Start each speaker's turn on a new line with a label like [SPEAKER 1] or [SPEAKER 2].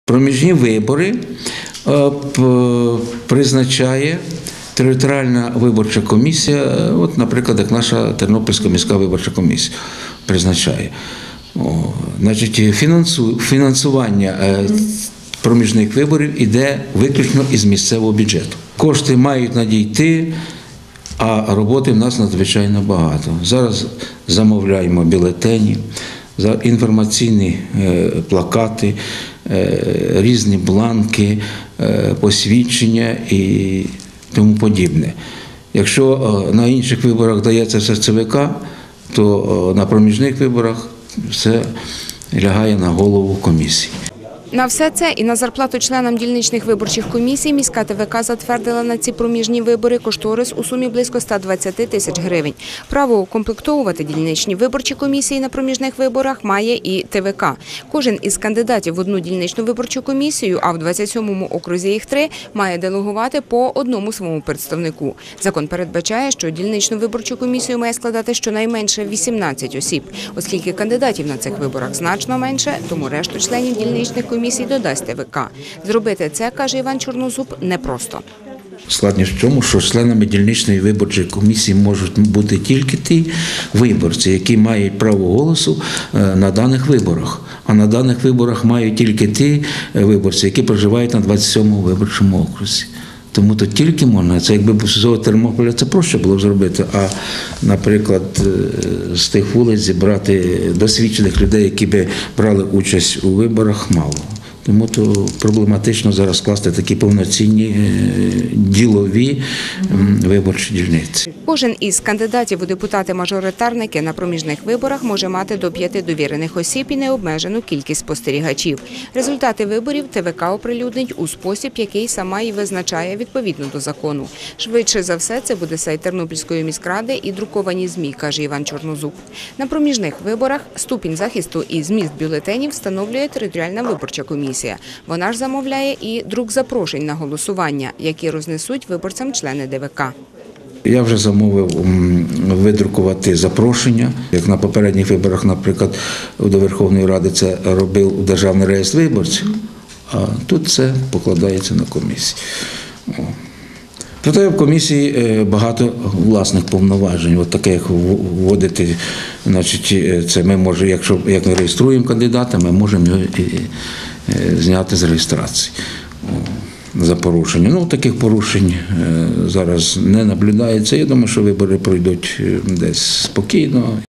[SPEAKER 1] Проміжні вибори призначає територіальна виборча комісія, от, наприклад, як наша Тернопільська міська виборча комісія призначає. Значить, фінансування проміжних виборів йде виключно із місцевого бюджету. Кошти мають надійти, а роботи в нас надзвичайно багато. Зараз замовляємо бюлетені, інформаційні плакати, різні бланки, посвідчення і тому подібне. Якщо на інших виборах дається все ЦВК, то на проміжних виборах все лягає на голову комісії.
[SPEAKER 2] На все це і на зарплату членам дільничних виборчих комісій міська ТВК затвердила на ці проміжні вибори кошторис у сумі близько 120 тисяч гривень. Право укомплектовувати дільничні виборчі комісії на проміжних виборах має і ТВК. Кожен із кандидатів в одну дільничну виборчу комісію, а в 27-му окрузі їх 3, має делегувати по одному своєму представнику. Закон передбачає, що дільничну виборчу комісію має складати щонайменше 18 осіб. Оскільки кандидатів на цих виборах значно менше, тому решту членів дільничних комісій додасть ТВК. Зробити це, каже Іван Чорнозуб, непросто.
[SPEAKER 1] Складність в тому, що членами дільничної виборчої комісії можуть бути тільки ті виборці, які мають право голосу на даних виборах. А на даних виборах мають тільки ті виборці, які проживають на 27-му виборчому окрузі. Тому то тільки можна, це якби з Тернополя це проще було б зробити, а, наприклад, з тих вулиць зібрати досвідчених людей, які б брали участь у виборах, мало. Тому то проблематично зараз скласти такі повноцінні ділові виборчі дільниці.
[SPEAKER 2] Кожен із кандидатів у депутати-мажоритарники на проміжних виборах може мати до 5 довірених осіб і необмежену кількість спостерігачів. Результати виборів ТВК оприлюднить у спосіб, який сама і визначає відповідно до закону. Швидше за все, це буде сайт Тернопільської міськради і друковані ЗМІ, каже Іван Чорнозуб. На проміжних виборах ступінь захисту і зміст бюлетенів встановлює територіальна виборча комісія. Вона ж замовляє і друк запрошень на голосування, які рознесуть виборцям члени ДВК.
[SPEAKER 1] Я вже замовив видрукувати запрошення, як на попередніх виборах, наприклад, до Верховної Ради це робив Державний реєстр виборців, а тут це покладається на комісію. Проте в комісії багато власних повноважень. От таке, як вводити, значить, це ми можемо, як ми реєструємо кандидата, ми можемо його зняти з реєстрації за порушення. Ну, таких порушень зараз не наблюдається. Я думаю, що вибори пройдуть десь спокійно.